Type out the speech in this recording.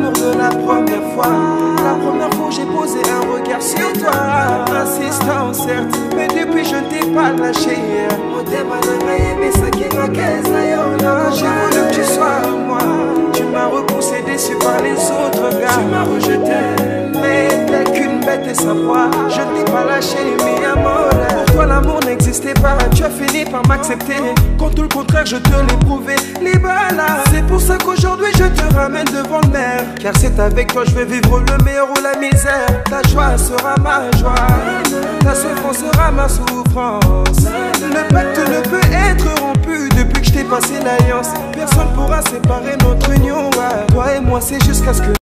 l'amour de la première fois. La première fois j'ai posé un regard sur toi. Insistant certes, mais depuis je ne t'ai pas lâché. J'ai voulu que tu sois à moi. Tu m'as repoussé déçu par les autres gars. Tu m'as rejeté, mais telle qu'une bête et sa proie. Je ne t'ai pas lâché, mi amore. Pour toi l'amour n'existait pas. Tu as fini par m'accepter, quand tout le contraire je te l'ai prouvé. Les balles, c'est pour ça qu'aujourd'hui je te ramène devant le maire. Car c'est avec toi je vais vivre le meilleur ou la misère. Ta joie sera ma joie, ta souffrance sera ma souffrance. Le pacte ne peut être rompu depuis que je t'ai passé l'alliance. Personne pourra séparer notre union. Toi et moi c'est jusqu'à ce que